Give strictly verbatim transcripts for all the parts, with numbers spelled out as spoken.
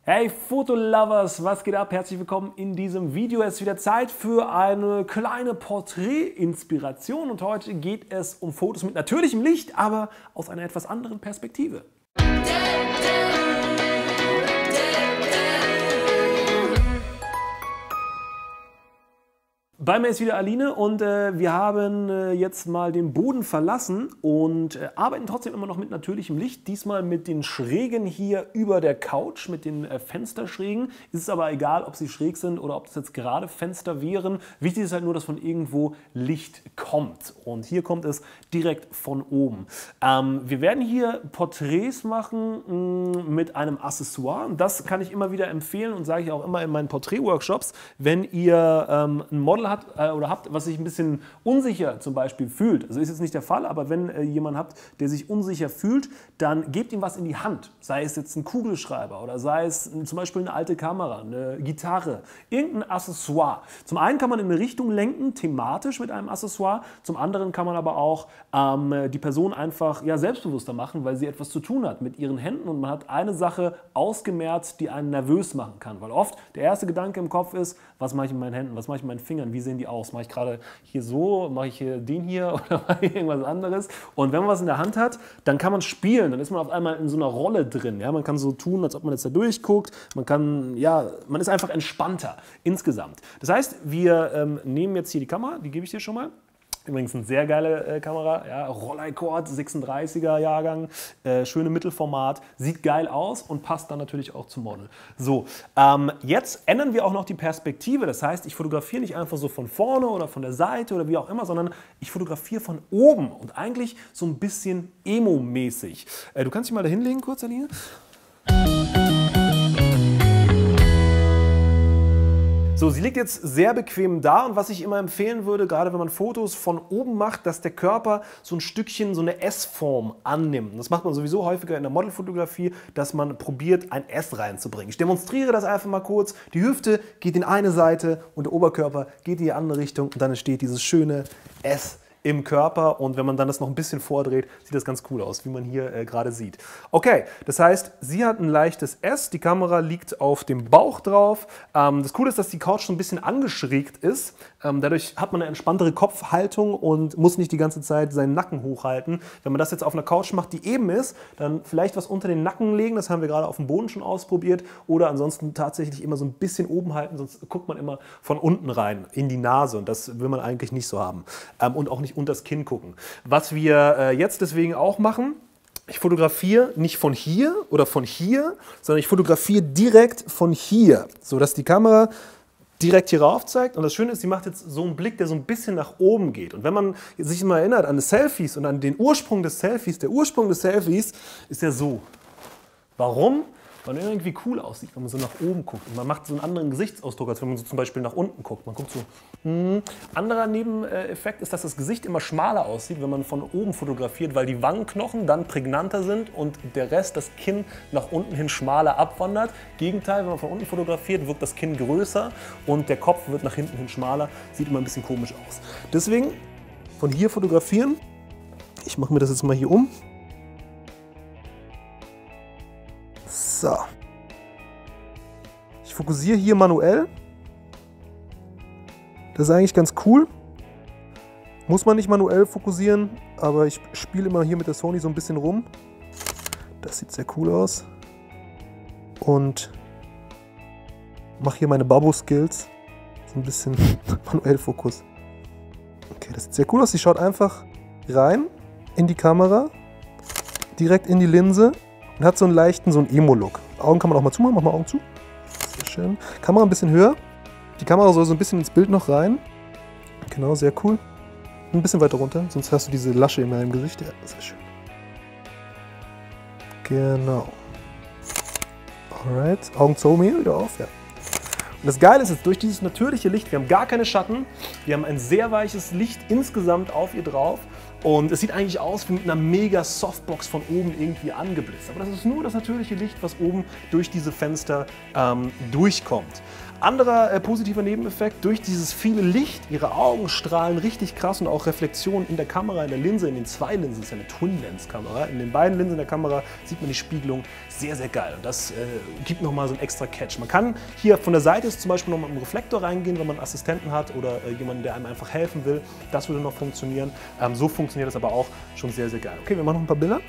Hey Fotolovers, was geht ab? Herzlich willkommen in diesem Video. Es ist wieder Zeit für eine kleine Porträt-Inspiration und heute geht es um Fotos mit natürlichem Licht, aber aus einer etwas anderen Perspektive. Bei mir ist wieder Aline und äh, wir haben äh, jetzt mal den Boden verlassen und äh, arbeiten trotzdem immer noch mit natürlichem Licht. Diesmal mit den Schrägen hier über der Couch, mit den äh, Fensterschrägen. Es ist aber egal, ob sie schräg sind oder ob das jetzt gerade Fenster wären. Wichtig ist halt nur, dass von irgendwo Licht kommt. Und hier kommt es direkt von oben. Ähm, wir werden hier Porträts machen mh, mit einem Accessoire. Das kann ich immer wieder empfehlen und sage ich auch immer in meinen Porträtworkshops, wenn ihr ähm, ein Model hat oder habt, was sich ein bisschen unsicher zum Beispiel fühlt. Also ist jetzt nicht der Fall, aber wenn äh, jemand habt, der sich unsicher fühlt, dann gebt ihm was in die Hand. Sei es jetzt ein Kugelschreiber oder sei es zum Beispiel eine alte Kamera, eine Gitarre, irgendein Accessoire. Zum einen kann man in eine Richtung lenken, thematisch mit einem Accessoire. Zum anderen kann man aber auch ähm, die Person einfach ja, selbstbewusster machen, weil sie etwas zu tun hat mit ihren Händen und man hat eine Sache ausgemerzt, die einen nervös machen kann. Weil oft der erste Gedanke im Kopf ist, was mache ich mit meinen Händen, was mache ich mit meinen Fingern, wie sehen die aus? Mache ich gerade hier so, mache ich hier den hier oder mache ich irgendwas anderes? Und wenn man was in der Hand hat, dann kann man spielen, dann ist man auf einmal in so einer Rolle drin. Ja? Man kann so tun, als ob man jetzt da durchguckt, man kann, ja, man ist einfach entspannter insgesamt. Das heißt, wir ähm, nehmen jetzt hier die Kamera, die gebe ich dir schon mal. Übrigens eine sehr geile äh, Kamera, ja, Rolleicord, sechsunddreißiger Jahrgang, äh, schöne Mittelformat, sieht geil aus und passt dann natürlich auch zum Model. So, ähm, jetzt ändern wir auch noch die Perspektive, das heißt, ich fotografiere nicht einfach so von vorne oder von der Seite oder wie auch immer, sondern ich fotografiere von oben und eigentlich so ein bisschen Emo-mäßig. Äh, du kannst dich mal da hinlegen kurz, Aline. So, sie liegt jetzt sehr bequem da und was ich immer empfehlen würde, gerade wenn man Fotos von oben macht, dass der Körper so ein Stückchen so eine S-Form annimmt. Das macht man sowieso häufiger in der Modelfotografie, dass man probiert, ein S reinzubringen. Ich demonstriere das einfach mal kurz. Die Hüfte geht in eine Seite und der Oberkörper geht in die andere Richtung und dann entsteht dieses schöne S im Körper und wenn man dann das noch ein bisschen vordreht, sieht das ganz cool aus, wie man hier äh, gerade sieht. Okay, das heißt, sie hat ein leichtes S, die Kamera liegt auf dem Bauch drauf. Ähm, das Coole ist, dass die Couch so ein bisschen angeschrägt ist. Ähm, dadurch hat man eine entspanntere Kopfhaltung und muss nicht die ganze Zeit seinen Nacken hochhalten. Wenn man das jetzt auf einer Couch macht, die eben ist, dann vielleicht was unter den Nacken legen, das haben wir gerade auf dem Boden schon ausprobiert, oder ansonsten tatsächlich immer so ein bisschen oben halten, sonst guckt man immer von unten rein in die Nase und das will man eigentlich nicht so haben. Ähm, und auch nicht unter das Kinn gucken. Was wir äh, jetzt deswegen auch machen, ich fotografiere nicht von hier oder von hier, sondern ich fotografiere direkt von hier, sodass die Kamera direkt hier rauf zeigt. Und das Schöne ist, sie macht jetzt so einen Blick, der so ein bisschen nach oben geht. Und wenn man sich mal erinnert an die Selfies und an den Ursprung des Selfies, der Ursprung des Selfies ist ja so. Warum? Weil man irgendwie cool aussieht, wenn man so nach oben guckt. Und man macht so einen anderen Gesichtsausdruck, als wenn man so zum Beispiel nach unten guckt. Man guckt so. Hm. Anderer Nebeneffekt ist, dass das Gesicht immer schmaler aussieht, wenn man von oben fotografiert, weil die Wangenknochen dann prägnanter sind und der Rest, das Kinn, nach unten hin schmaler abwandert. Gegenteil, wenn man von unten fotografiert, wirkt das Kinn größer und der Kopf wird nach hinten hin schmaler. Sieht immer ein bisschen komisch aus. Deswegen von hier fotografieren. Ich mache mir das jetzt mal hier um. So. Ich fokussiere hier manuell. Das ist eigentlich ganz cool. Muss man nicht manuell fokussieren, aber ich spiele immer hier mit der Sony so ein bisschen rum. Das sieht sehr cool aus. Und mache hier meine Babo-Skills. So ein bisschen manuell Fokus. Okay, das sieht sehr cool aus. Sie schaut einfach rein in die Kamera, direkt in die Linse. Und hat so einen leichten, so einen Emo-Look. Augen kann man auch mal zumachen, mach mal Augen zu. Sehr schön. Kamera ein bisschen höher. Die Kamera soll so ein bisschen ins Bild noch rein. Genau, sehr cool. Ein bisschen weiter runter, sonst hast du diese Lasche in deinem Gesicht. Ja, sehr schön. Genau. Alright, Augen zu mir wieder auf, ja. Und das Geile ist jetzt, durch dieses natürliche Licht, wir haben gar keine Schatten, wir haben ein sehr weiches Licht insgesamt auf ihr drauf. Und es sieht eigentlich aus wie mit einer mega Softbox von oben irgendwie angeblitzt. Aber das ist nur das natürliche Licht, was oben durch diese Fenster ähm, durchkommt. Anderer äh, positiver Nebeneffekt, durch dieses viele Licht, ihre Augen strahlen richtig krass und auch Reflexionen in der Kamera, in der Linse, in den zwei Linsen, das ist ja eine Twin-Lens-Kamera, in den beiden Linsen der Kamera sieht man die Spiegelung, sehr, sehr geil. Und das äh, gibt nochmal so einen extra Catch. Man kann hier von der Seite zum Beispiel noch mit einem Reflektor reingehen, wenn man einen Assistenten hat oder äh, jemanden, der einem einfach helfen will. Das würde noch funktionieren. Ähm, so funktioniert das aber auch schon sehr, sehr geil. Okay, wir machen noch ein paar Bilder.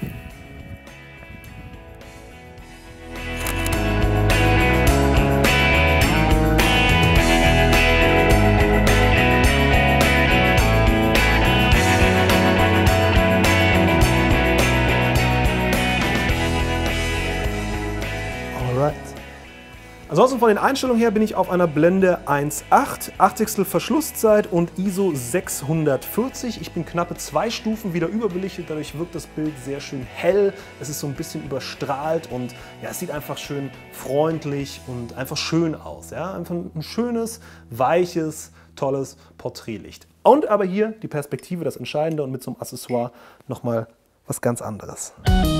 Ansonsten von den Einstellungen her bin ich auf einer Blende eins Komma acht, achtzigstel Verschlusszeit und I S O sechshundertvierzig. Ich bin knappe zwei Stufen wieder überbelichtet, dadurch wirkt das Bild sehr schön hell. Es ist so ein bisschen überstrahlt und ja, es sieht einfach schön freundlich und einfach schön aus. Ja? Einfach ein schönes, weiches, tolles Porträtlicht. Und aber hier die Perspektive, das Entscheidende, und mit so einem Accessoire nochmal was ganz anderes.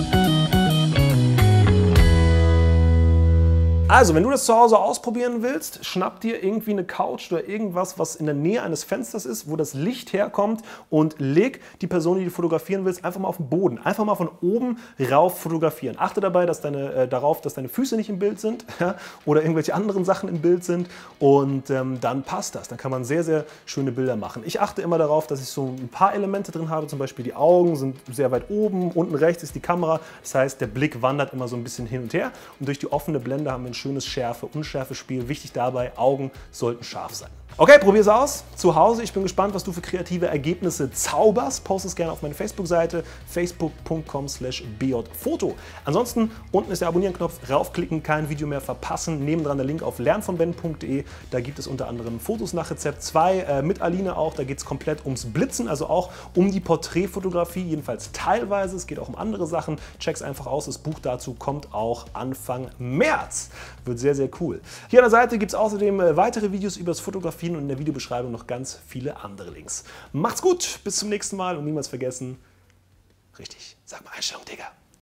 Also, wenn du das zu Hause ausprobieren willst, schnapp dir irgendwie eine Couch oder irgendwas, was in der Nähe eines Fensters ist, wo das Licht herkommt, und leg die Person, die du fotografieren willst, einfach mal auf den Boden. Einfach mal von oben rauf fotografieren. Achte dabei, dass deine, äh, darauf, dass deine Füße nicht im Bild sind, ja, oder irgendwelche anderen Sachen im Bild sind, und ähm, dann passt das. Dann kann man sehr, sehr schöne Bilder machen. Ich achte immer darauf, dass ich so ein paar Elemente drin habe, zum Beispiel die Augen sind sehr weit oben, unten rechts ist die Kamera, das heißt, der Blick wandert immer so ein bisschen hin und her, und durch die offene Blende haben wir ein schönes Schärfe-Unschärfe-Spiel. Wichtig dabei, Augen sollten scharf sein. Okay, probier's aus zu Hause. Ich bin gespannt, was du für kreative Ergebnisse zauberst. Post es gerne auf meine Facebook-Seite facebook punkt com slash bjfoto. Ansonsten unten ist der Abonnieren-Knopf. Raufklicken, kein Video mehr verpassen. Nebendran der Link auf lern von ben punkt de. Da gibt es unter anderem Fotos nach Rezept zwei, äh, mit Aline auch. Da geht es komplett ums Blitzen, also auch um die Porträtfotografie, jedenfalls teilweise. Es geht auch um andere Sachen. Check's einfach aus. Das Buch dazu kommt auch Anfang März. Wird sehr, sehr cool. Hier an der Seite gibt es außerdem äh, weitere Videos über das Fotografieren und in der Videobeschreibung noch ganz viele andere Links. Macht's gut, bis zum nächsten Mal und niemals vergessen, richtig, sag mal Einstellung, Digga.